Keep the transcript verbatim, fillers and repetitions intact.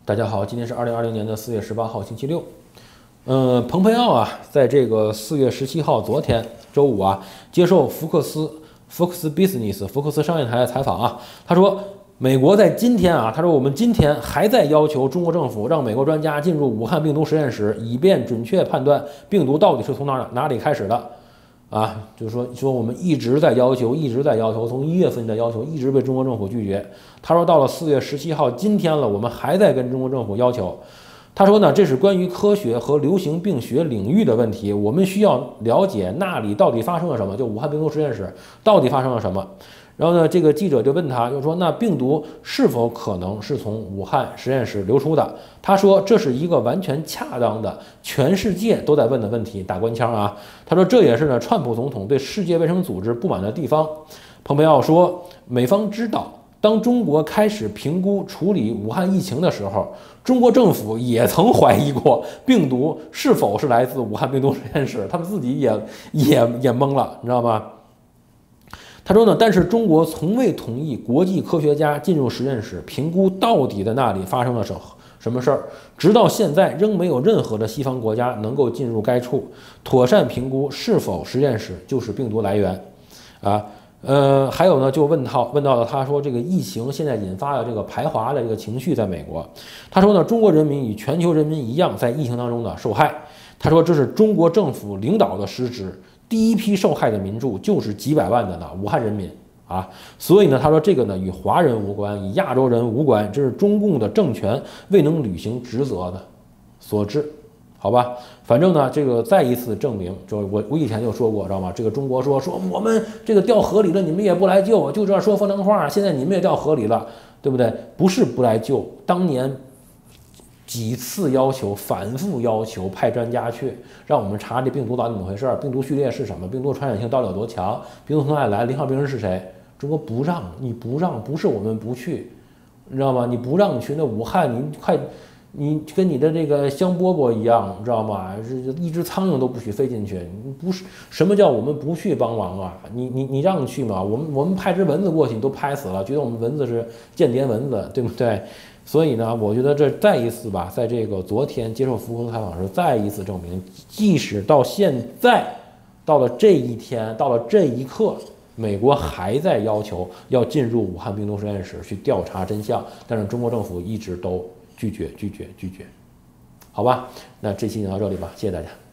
大家好，今天是二零二零年的四月十八号，星期六。嗯、呃，蓬佩奥啊，在这个四月十七号，昨天周五啊，接受福克斯 Fox Business 福克斯商业台的采访啊，他说，美国在今天啊，他说我们今天还在要求中国政府让美国专家进入武汉病毒实验室，以便准确判断病毒到底是从哪哪里开始的。啊，就是说说我们一直在要求，一直在要求，从一月份的要求一直被中国政府拒绝。他说到了四月十七号，今天了，我们还在跟中国政府要求。他说呢，这是关于科学和流行病学领域的问题，我们需要了解那里到底发生了什么，就武汉病毒实验室到底发生了什么。然后呢，这个记者就问他，就说那病毒是否可能是从武汉实验室流出的？他说这是一个完全恰当的，全世界都在问的问题，打官腔啊。他说这也是呢，川普总统对世界卫生组织不满的地方。蓬佩奥说，美方知道，当中国开始评估处理武汉疫情的时候，中国政府也曾怀疑过病毒是否是来自武汉病毒实验室，他们自己也也也懵了，你知道吗？他说呢，但是中国从未同意国际科学家进入实验室评估到底在那里发生了什什么事儿，直到现在仍没有任何的西方国家能够进入该处，妥善评估是否实验室就是病毒来源，啊，呃，还有呢，就问到问到了，他说这个疫情现在引发了这个排华的这个情绪在美国，他说呢，中国人民与全球人民一样在疫情当中呢受害，他说这是中国政府领导的失职。第一批受害的民众就是几百万的呢武汉人民啊，所以呢，他说这个呢与华人无关，与亚洲人无关，这是中共的政权未能履行职责的所致，好吧？反正呢，这个再一次证明，就我我以前就说过，知道吗？这个中国说说我们这个掉河里了，你们也不来救，就这说风凉话，现在你们也掉河里了，对不对？不是不来救，当年。几次要求，反复要求派专家去，让我们查这病毒到底怎么回事，病毒序列是什么，病毒传染性到底有多强，病毒从哪里来，零号病人是谁？中国不让，你不让，不是我们不去，你知道吗？你不让你去，那武汉你快，你跟你的这个香饽饽一样，你知道吗？是一只苍蝇都不许飞进去，不是什么叫我们不去帮忙啊？你你你让去吗？我们我们派只蚊子过去，你都拍死了，觉得我们蚊子是间谍蚊子，对不对？所以呢，我觉得这再一次吧，在这个昨天接受福克斯采访时，再一次证明，即使到现在，到了这一天，到了这一刻，美国还在要求要进入武汉病毒实验室去调查真相，但是中国政府一直都拒绝、拒绝、拒绝。好吧，那这期就到这里吧，谢谢大家。